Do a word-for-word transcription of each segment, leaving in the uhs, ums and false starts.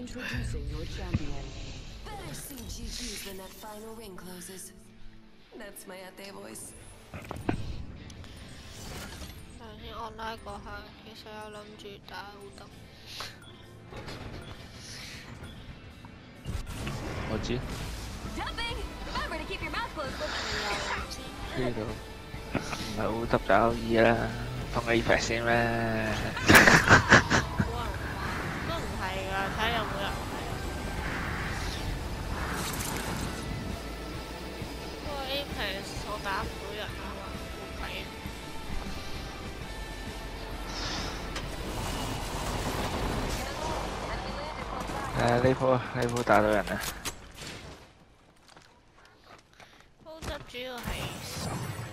Introducing your champion. Better see G G's when that final ring closes. That's my ate voice. 頭先 online 嗰下，其實有諗住打烏特。 我知。 Jumping! Remember to keep your mouth closed. 呢度唔係烏特打 O E 啦，放個 effect 先咩？ 都唔係㗎，睇有冇人睇。不過 Apex 我打唔到人啊嘛，冇計。 誒呢鋪呢鋪打到人啊！ 高質主要係手。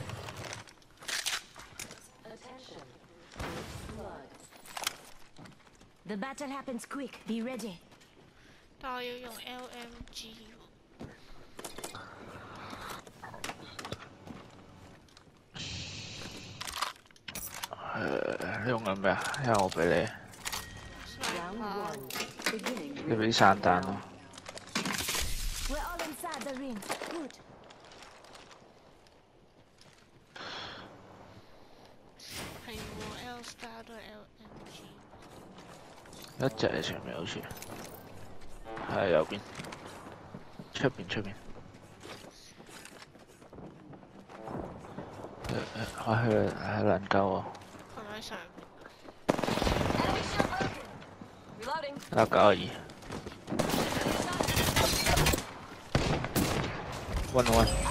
The battle happens quick. Be ready. 但我要用 L M G 誒，用緊咩啊？因為我俾你。 Round one. Beginning. 你俾啲散彈咯。 We're all inside the ring. Good. 係喎 L star 都係 L M G。 一隻喺上面好似，係右邊，出邊出邊。誒誒，我去係能夠喎。 係咪上面？ 一九二。One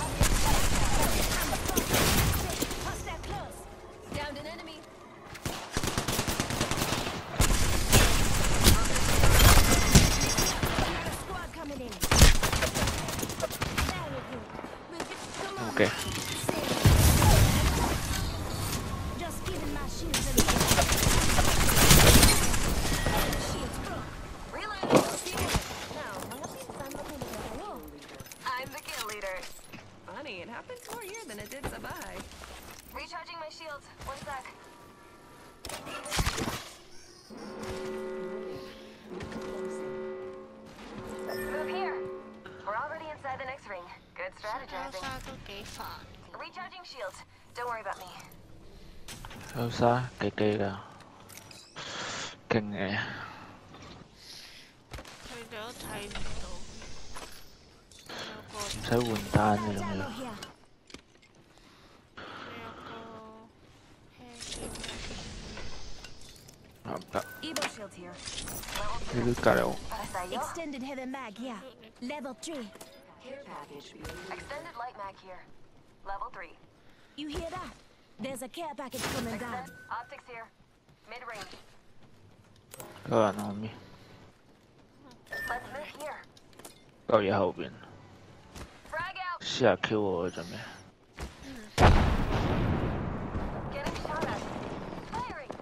one。Okay. Just giving my shield a I'm the kill leader. Funny, it happens more here than it did Sabai. Recharging my shields. One sec. Move here. We're already inside the next ring. Good strategizing. 都幾煩。 Recharging shields. Don't worry about me. 有沙幾機㗎，勁嘅。 佢哋都睇唔到。 唔使換單嘅咁樣。唔得。呢啲隔離我。 extended heavy mag, yeah. Level three. Care package. Extended light mag here. Level three. You hear that? There's a care package coming down. Optics here. Mid range. 個人後面。 Let's move here. 個嘢後邊。 Frag out. 試下 Q 我做咩？ Getting shot at. Firing.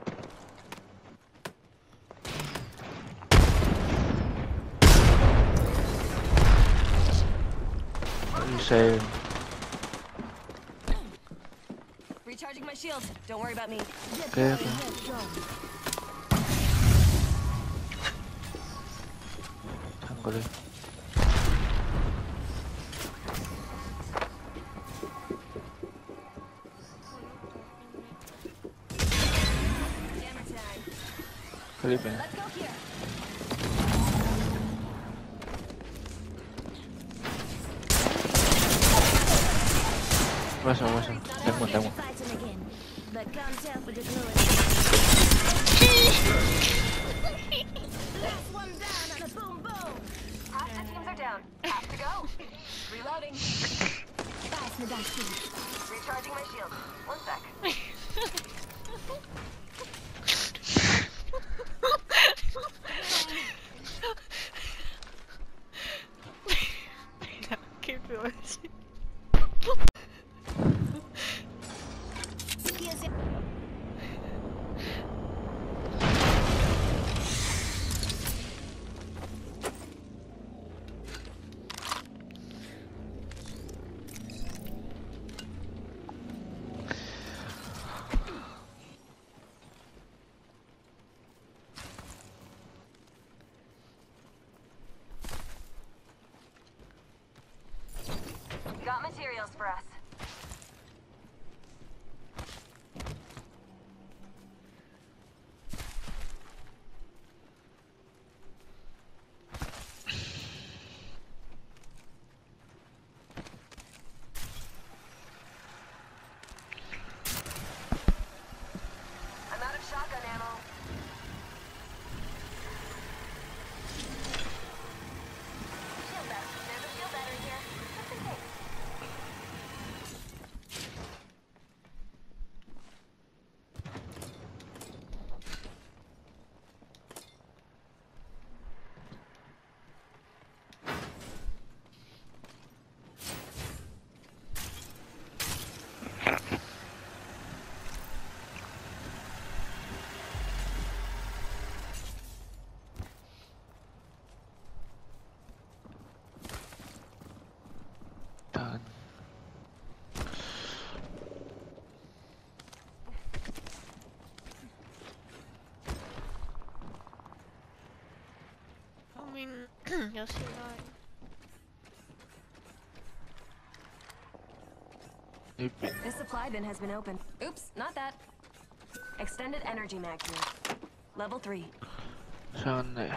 What you say? Recharging my shield. Don't worry about me. Okay, okay. Thằng có đi. Clip này. Qua sao qua sao. Đánh một đánh một. But can't tell with the glow. Last one down and a boom boom. Half the teams are down. Have to go. Reloading. Pass me that shield. Recharging my shield. One sec. Keep going. else for us. I'm out of shotgun ammo. Shield battery. There's a shield battery here. Just in case. Done. 後面有時拉。 呢邊 This supply bin has been opened. Oops, not that. Extended energy mag here. Level three. 上嚟，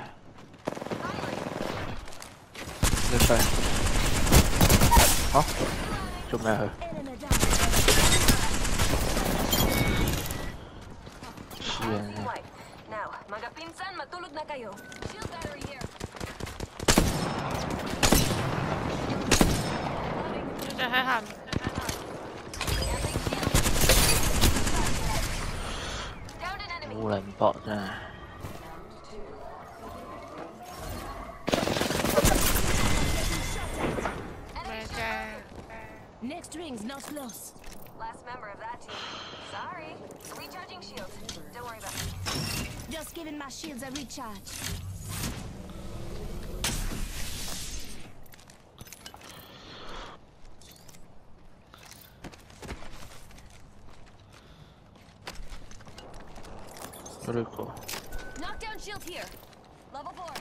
你快！好，做咩去？ Enemy down. 黐人嘅， White. Now, mga pinsan, matulog na kayo. Shield battery here. 你哋喺下面。 Downed an enemy. 好撚搏真係。 咩啫？ Next ring's not close. Last member of that team. Sorry. Recharging shields. Don't worry about it. Just giving my shields a recharge. 그리고 Knockdown shield here. Level four.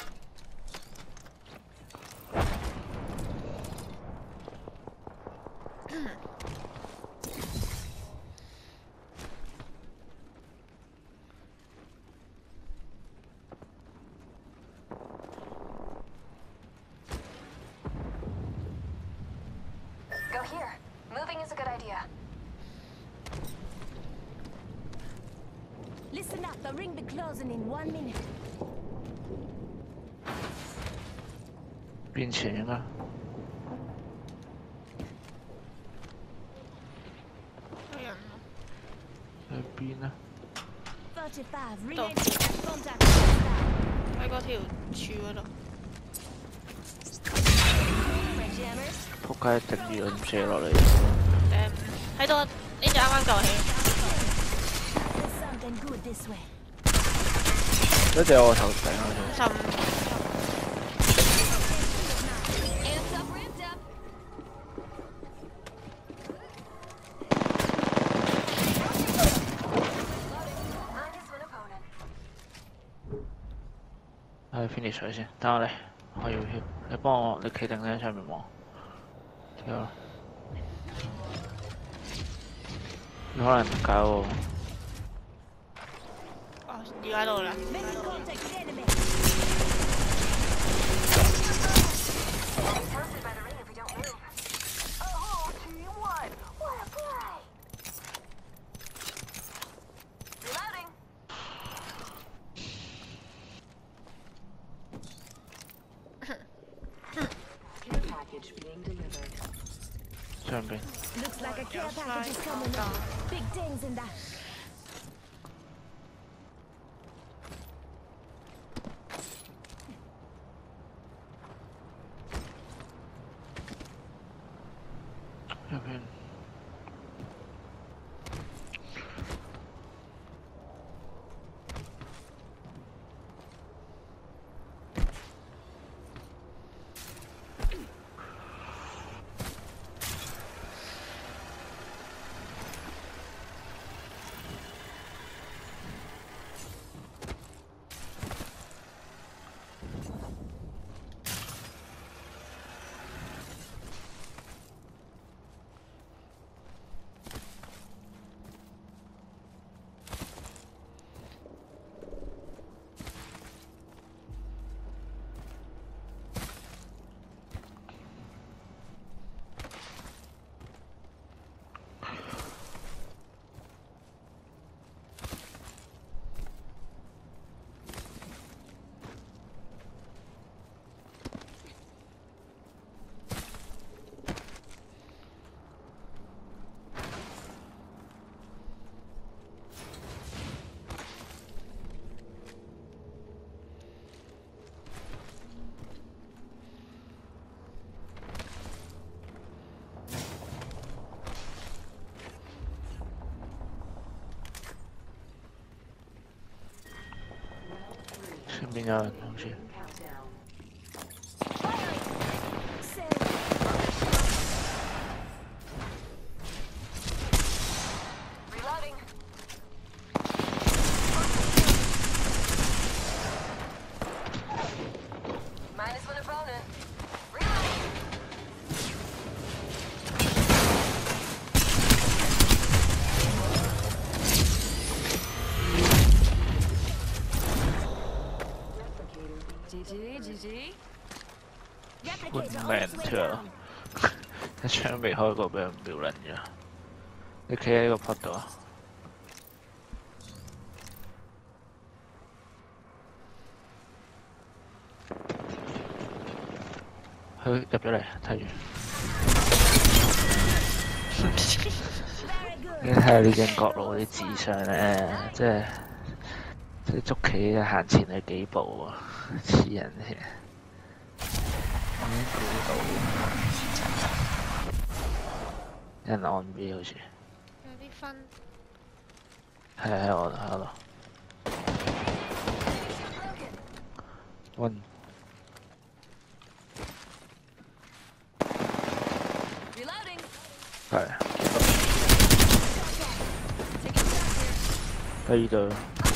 Go here. Moving is a good idea. Listen up, the ring be closing in one minute. 變錢啊！ 有人啊！ 喺邊啊？ thirty-five, ring Don't. entry at contact. Hostile. 喺嗰條柱嗰度。 Red jammers. 仆街定住咁射落嚟， 誒喺度，呢隻啱啱救起。 There's something good this way. 一隻我頭頂嗰度。 十 Amped up, ramped up. Minus one opponent. 係 finish 佢先，等我嚟，我要 heal，你幫我，你企定喺上面望，跳啦。你可能搞喎， 哦，而家到啦。 Making contact with enemy. I'll be toasted by the ring if we don't move. Oh, team one. What a play. Reloading. Care package being delivered. 上邊 Looks like a care package is coming on. Big things in that. 入邊。 邊有人好似。 換命槍，一槍未開過俾人秒撚咗。你企喺個 pod 度啊？佢入咗嚟，睇住。你睇下呢隻角佬啲智商咧，即係即係捉棋行前你幾步啊！黐人嘅。 已經估到，有人按 B 好似。 有啲分。 係喺我度，喺我度。One。係。第二隊。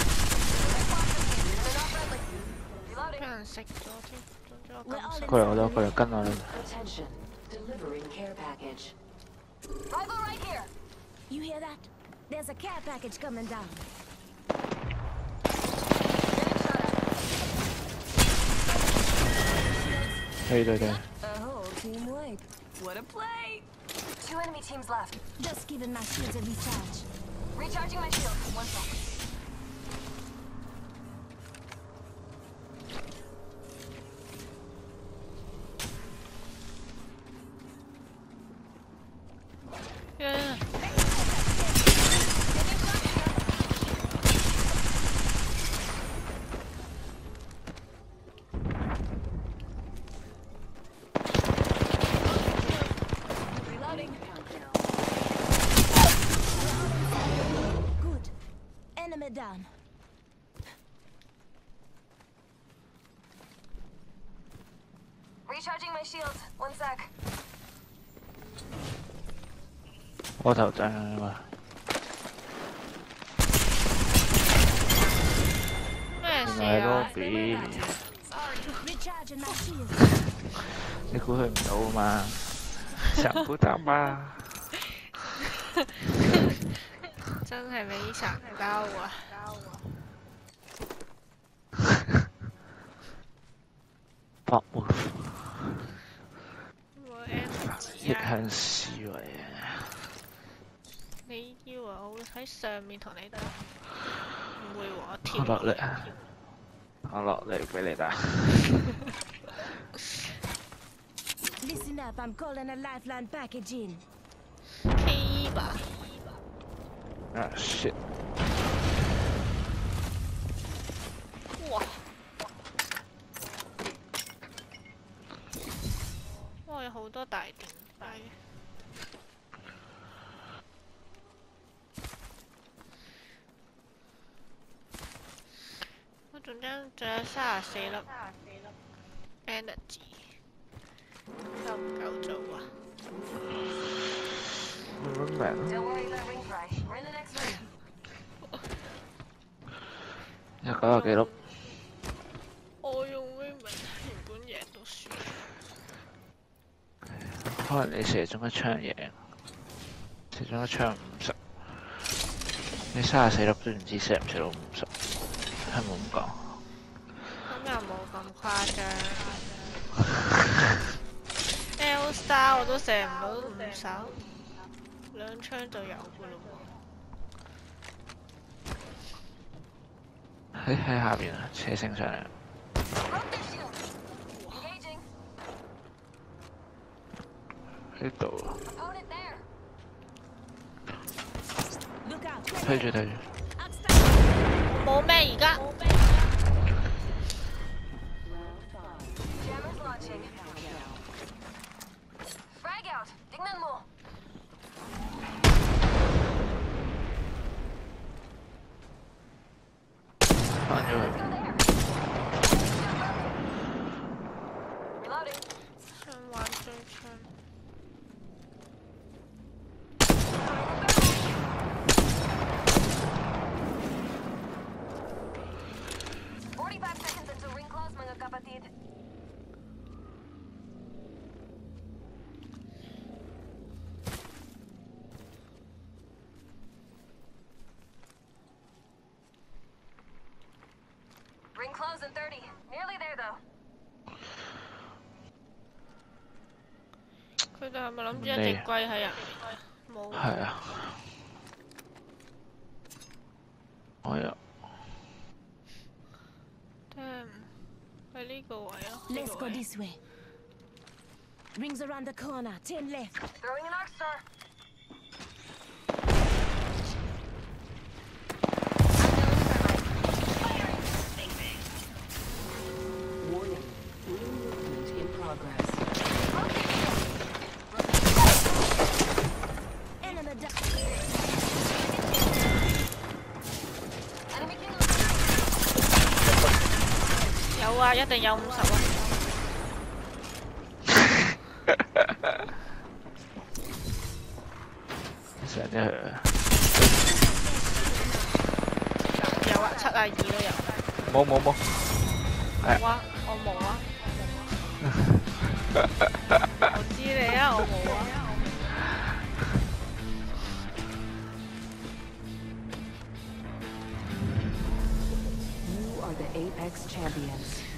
俾人食咗添。 過嚟我度，過嚟跟我啦。 You hear that? There's a care package coming down. 對對對。 A whole team wait. What a play! Two enemy teams left. Just giving my shields a recharge. Recharging my shield. One sec. Yeah. 'Enemy down. Recharging my shields. One sec. 我頭陣啊！ 咩事係啊？ Lobby， Recharging my shield. 你估佢唔到啊嘛？想不到嘛？ 真係沒想到啊！ 博門， 我 M 字逆啊！ 向思維啊！ 你以為我會喺上面同你打？唔會喎，我我跳落嚟啊！我落嚟俾你打。 Listen up, I'm calling a lifeline package in. K 吧。 啊 shit！ 哇！哇！有好多大電費。我仲將仲有三十四粒 energy， 夠唔夠做啊？ Don't worry about ring fry. We're in the next room. 一九廿幾粒。 我用 Raymond 原本贏都輸。 可能你射中一槍贏，射中一槍五十，你三十四粒都唔知射唔射到五十，係冇咁講。 咁又冇咁誇張。L Star 我都射唔到五手。 兩槍就有噶咯喎！ 喺喺下邊啊，車升上嚟。喺度。推住推住。 冇咩而家。 翻咗去。 in thirty. Nearly there though. 佢哋係咪諗住一隻龜喺入面？冇。 係啊。我有。 Damn，喺呢個位啊。 Let's go this way. Rings around the corner. Ten left. Throwing an arc star. Warning. New movement in progress. Enemy down. Enemy kill. 有啊，一定有五十啊！ 上咗去啊！ 有啊，七啊二都有。 冇冇冇。 冇啊，我冇啊。我知你啊，我冇啊。 You are the Apex champions.